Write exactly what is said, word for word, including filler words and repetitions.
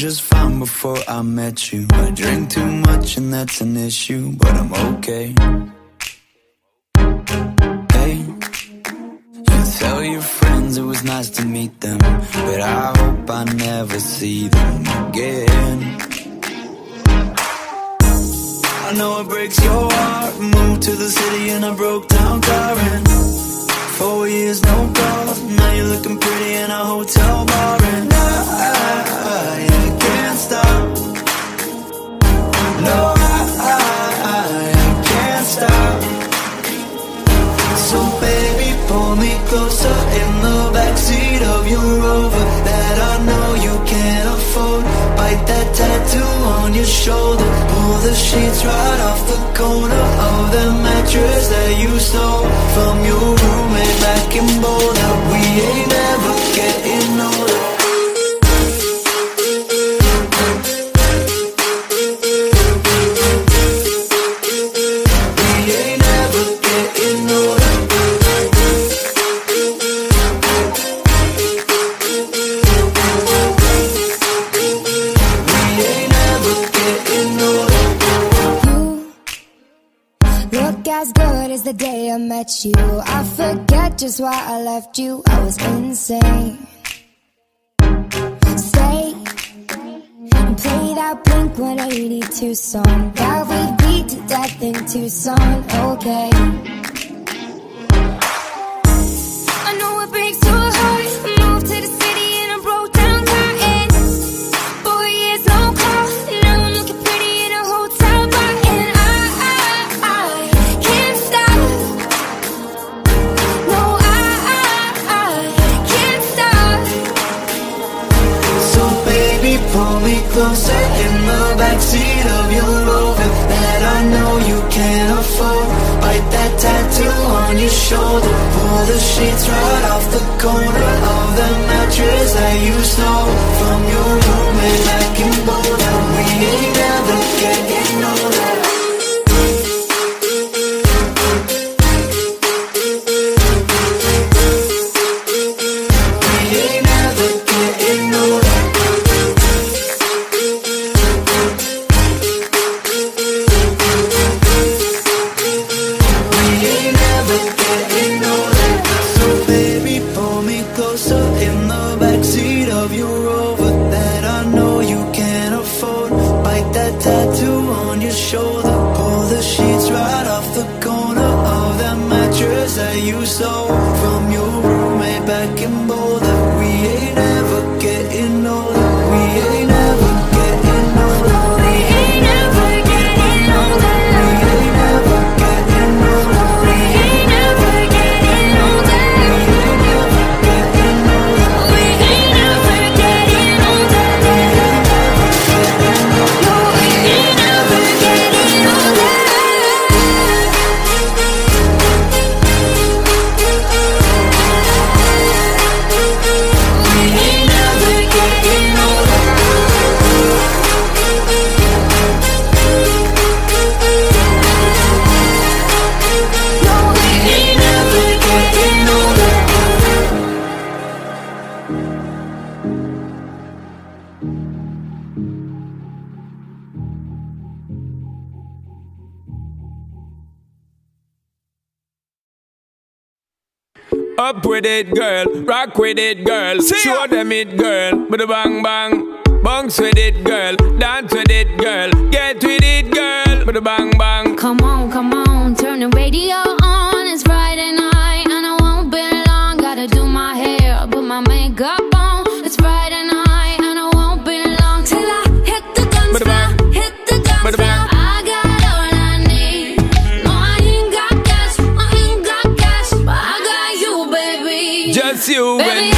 just fine before I met you. I drink too much and that's an issue, but I'm okay. Hey, you tell your friends it was nice to meet them, but I hope I never see them again. I know it breaks your heart. Moved to the city and I broke down crying. Four years, no calls. Now you're looking pretty in a hotel bar, and I, I, I can't stop. No, I, I, I can't stop. So baby, pull me closer in the backseat of your Rover that I know you can't afford. Bite that tattoo on your shoulder. Pull the sheets right off the corner of the mattress that you stole from your roommate back in Boulder. We ain't never getting older. As good as the day I met you. I forget just why I left you. I was insane. Stay and play that Blink one eighty-two song that we beat to death in Tucson. Okay, I know it breaks your heart. Moved to the city and I broke down crying. Four years, no call. Now I'm looking pretty in a hotel bar, and I, I, I can't stop. No, I, I, I can't stop. So baby, pull me closer in the backseat of your Rover that I know you can't afford. Bite that tattoo on your shoulder. Pull the sheets right off the corner of the mattress that you stole from your roommate back in Boulder. We ain't never getting older. You stole from your roommate back in Boulder. We ain't never getting older. We ain't never getting older. We ain't never getting older. We ain't never getting older. We ain't never getting older. We ain't never getting older. We ain't never getting older. Up with it, girl. Rock with it, girl. Show them it, girl. Bada bang bang. Bounce with it, girl. Dance with it, girl. Get with it, girl. Bada bang bang. Come on, come on. Turn the radio on. It's Friday night and I won't be long. Gotta do my hair, put my makeup on. It's Friday night and I won't be long till I hit the dance floor. Hit the dance floor. I got all I need. No, I ain't got cash. I ain't got cash, but I got you, baby. Just you baby, and